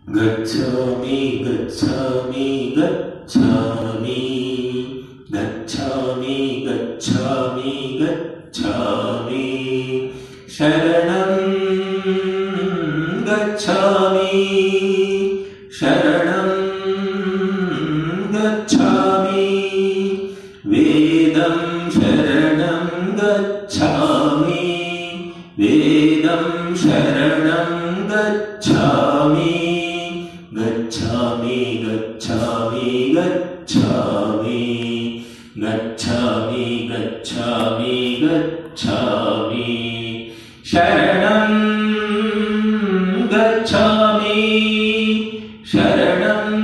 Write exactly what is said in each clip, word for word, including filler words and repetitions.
गच्छामि गच्छामि गच्छामि गच्छामि गच्छामि गच्छामि शरणं गच्छामि शरणं गच्छामि वेदं शरणं गच्छामि वेदं शरणं गच्छामि गच्छामि गच्छामि गच्छामि गच्छामि गच्छामि गच्छामि शरणं गच्छामि शरणं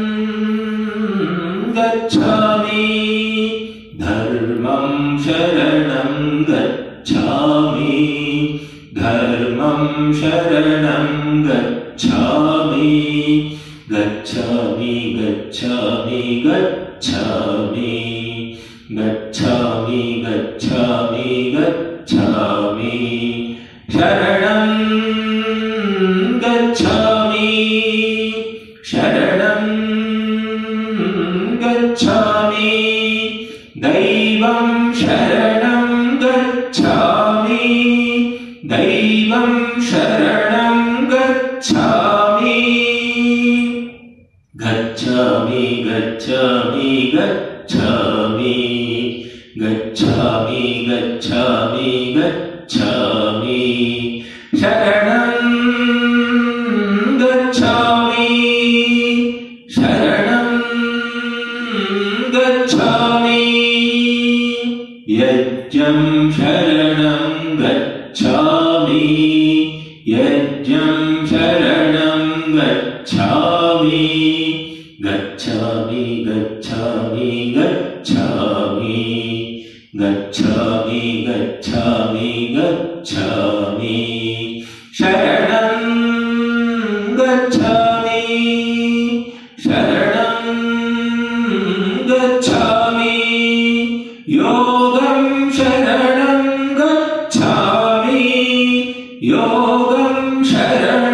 गच्छामि धर्मं शरणं गच्छामि धर्मं शरणं गच्छामि गच्छामि गच्छामि गच्छामि गच्छामि गच्छामि गच्छामि शरणं गच्छामि शरणं गच्छामि दैवं शरणं गच्छामि दैवं शरणं गच्छामि गच्छामि गच्छामि गच्छामि गच्छामि गच्छामि गच्छामि शरणं गच्छामि शरणं गच्छामि यज्ञं शरणं गच्छामि यज्ञं शरणं गच्छामि गच्छामि गच्छामि गच्छामि गच्छामि गच्छामि गच्छामि शरणं गच्छामि शरणं गच्छामि योगं शरणं गच्छामि योगं शरणं